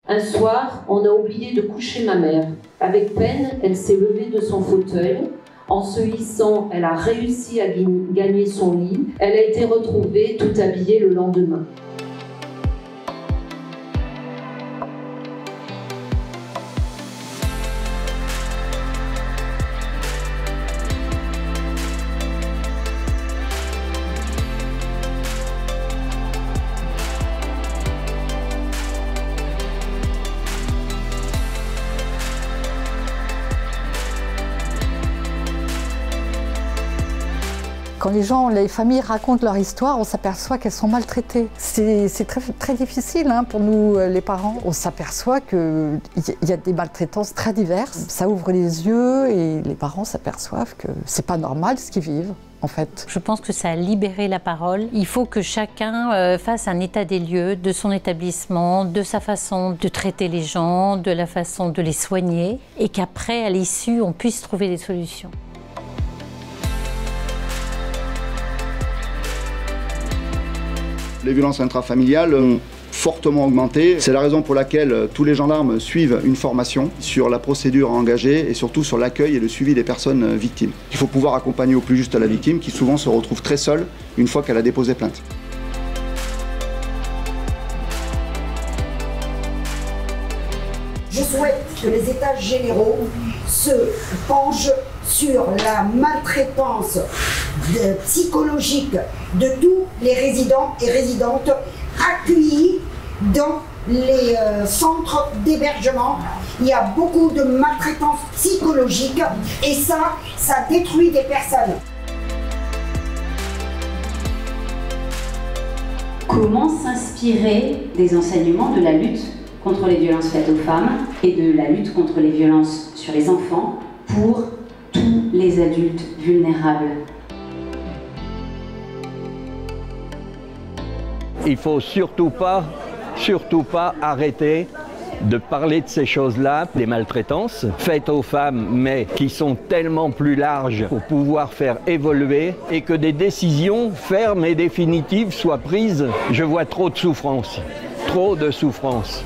Un soir, on a oublié de coucher ma mère. Avec peine, elle s'est levée de son fauteuil. En se hissant, elle a réussi à gagner son lit. Elle a été retrouvée tout habillée le lendemain. Quand les familles racontent leur histoire, on s'aperçoit qu'elles sont maltraitées. C'est très difficile pour nous, les parents. On s'aperçoit qu'il y a des maltraitances très diverses. Ça ouvre les yeux et les parents s'aperçoivent que c'est pas normal ce qu'ils vivent. En fait. Je pense que ça a libéré la parole. Il faut que chacun fasse un état des lieux de son établissement, de sa façon de traiter les gens, de la façon de les soigner, et qu'après, à l'issue, on puisse trouver des solutions. Les violences intrafamiliales ont fortement augmenté. C'est la raison pour laquelle tous les gendarmes suivent une formation sur la procédure à engager et surtout sur l'accueil et le suivi des personnes victimes. Il faut pouvoir accompagner au plus juste la victime qui souvent se retrouve très seule une fois qu'elle a déposé plainte. Je souhaite que les États généraux se penchent sur la maltraitance psychologique de tous les résidents et résidentes accueillis dans les centres d'hébergement. Il y a beaucoup de maltraitance psychologique et ça détruit des personnes. Comment s'inspirer des enseignements de la lutte contre les violences faites aux femmes et de la lutte contre les violences sur les enfants pour tous les adultes vulnérables? Il ne faut surtout pas arrêter de parler de ces choses-là, des maltraitances faites aux femmes, mais qui sont tellement plus larges pour pouvoir faire évoluer et que des décisions fermes et définitives soient prises. Je vois trop de souffrance, trop de souffrance.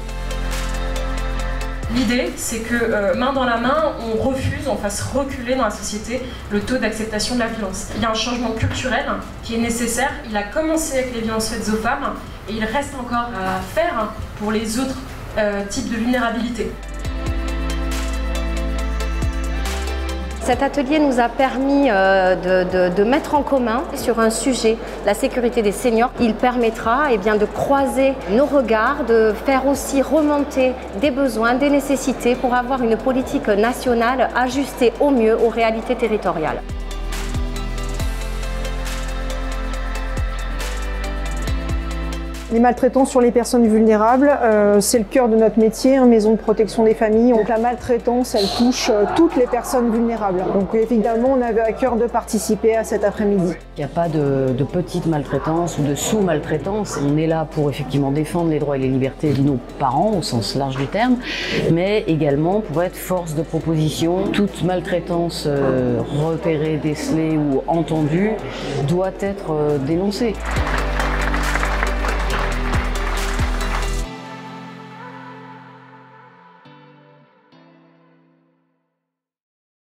L'idée, c'est que main dans la main, on fasse reculer dans la société le taux d'acceptation de la violence. Il y a un changement culturel qui est nécessaire. Il a commencé avec les violences faites aux femmes et il reste encore à faire pour les autres types de vulnérabilité. Cet atelier nous a permis de mettre en commun sur un sujet, la sécurité des seniors. Il permettra de croiser nos regards, de faire aussi remonter des besoins, des nécessités pour avoir une politique nationale ajustée au mieux aux réalités territoriales. Les maltraitances sur les personnes vulnérables, c'est le cœur de notre métier, maison de protection des familles. Donc la maltraitance, elle touche toutes les personnes vulnérables. Donc évidemment, on avait à cœur de participer à cet après-midi. Il n'y a pas de petite maltraitance ou de sous-maltraitance. On est là pour effectivement défendre les droits et les libertés de nos parents, au sens large du terme, mais également pour être force de proposition. Toute maltraitance repérée, décelée ou entendue doit être dénoncée.